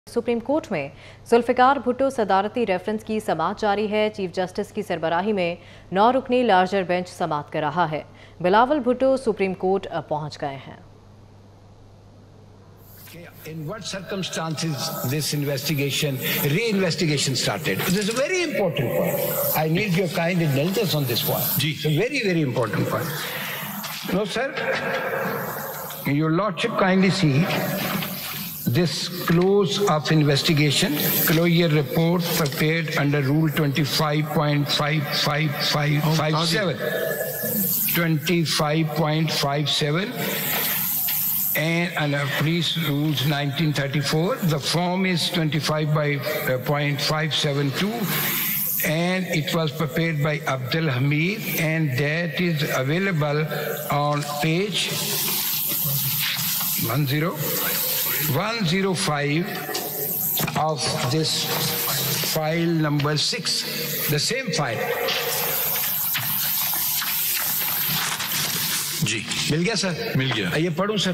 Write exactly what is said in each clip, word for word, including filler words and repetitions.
Supreme court में Zulfikar Bhutto सदारती reference की समाअत जारी है। चीफ जस्टिस की सरबराही में नौ रुकनी लार्जर बेंच समाअत कर रहा है। बिलावल भुट्टो सुप्रीम कोर्ट पहुंच गए हैं। In what circumstances this investigation, re-investigation started? This is a very important point. I need your kind indulgence on this point. Ji. It's a very, very important point. No, sir. Your Lordship kindly see this close of investigation, closure report prepared under Rule twenty-five point five five five five seven. twenty-five point five seven. And under Police Rules nineteen thirty-four, the form is twenty-five point five seven two, and it was prepared by Abdul Hamid, and that is available on page one zero one zero five of this file number six, the same file. जी मिल गया sir? मिल गया। ये पढ़ूं sir?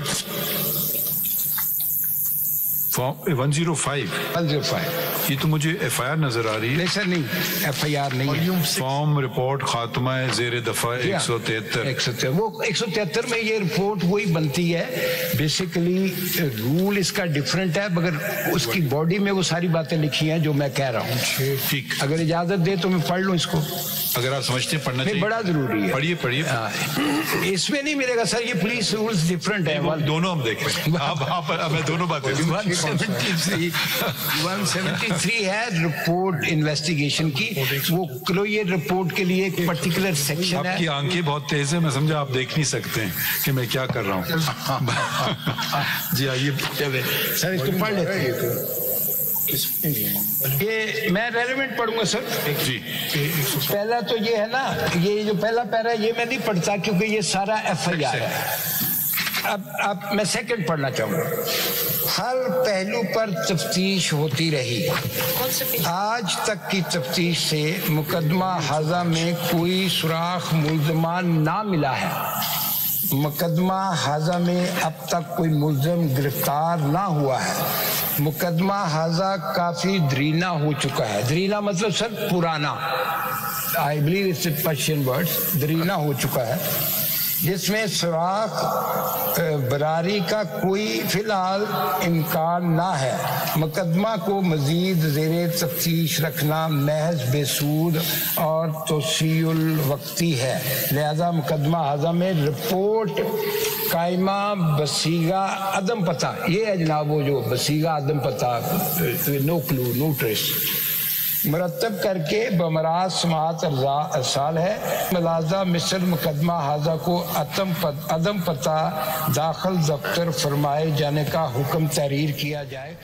Form one zero five one zero five. ये तो मुझे F I R नजर आ रही है। नहीं सर, नहीं, एफ आई आर नहीं है। फॉर्म रिपोर्ट खात्मा है जेर दफा एक सौ तिहत्तर एक सौ तिहत्तर वो एक सौ तिहत्तर में ये रिपोर्ट वही बनती है। बेसिकली रूल इसका डिफरेंट है, मगर उसकी बॉडी में वो सारी बातें लिखी हैं जो मैं कह रहा हूँ। ठीक, अगर इजाजत दे तो मैं पढ़ लूँ इसको। अगर आप समझते हैं पढ़ना चाहिए, बड़ा जरूरी है। पढ़िए पढ़िए। इसमें नहीं मिलेगा सर, ये पुलिस रूल्स डिफरेंट है। दोनों हम देखें। आप आप मैं दोनों बातें वन सेवेंटी थ्री है रिपोर्ट इन्वेस्टिगेशन की। वो क्लोजर रिपोर्ट के लिए एक पर्टिकुलर सेक्शन है। आपकी आंखें बहुत तेज है, मैं समझा आप देख नहीं सकते हैं कि मैं क्या कर रहा हूँ। जी आइए सर, इसको पढ़ लेते हैं। ये मैं रेलेवेंट पढ़ूंगा सर। जी पहला तो ये है ना, ये जो पहला पैरा है ये मैं नहीं पढ़ता क्योंकि ये सारा एफ आई आर है। अब अब मैं सेकंड पढ़ना चाहूंगा। हर पहलू पर तफ्तीश होती रही। आज तक की तफ्तीश से मुकदमा हाजा में कोई सुराख मुल्ज़मान ना मिला है। मुकदमा हाजा में अब तक कोई मुल्ज़म गिरफ्तार ना हुआ है। मुकदमा हाजा काफी दरीना हो चुका है। दरीना मतलब सर पुराना, I believe it's Persian words. दरीना हो चुका है, जिसमें सुराख बरारी का कोई फिलहाल इम्कान ना है। मुकदमा को मजीद ज़ेरे तफ्तीश रखना महज बेसूद और तोसीउल वक्ती है। लिहाजा मुकदमा हाजा में रिपोर्ट कायमा बसीगा अदम पता, ये है जनाब वो जो बसीगा अदम पता, नो क्लू नो ट्रेस, मरतब करके बमराज समात अरसाल है। मलाजा मिस्र मुकदमा हाजा को अदम पत, अदम पता दाखिल दफ्तर फरमाए जाने का हुक्म तहरीर किया जाए।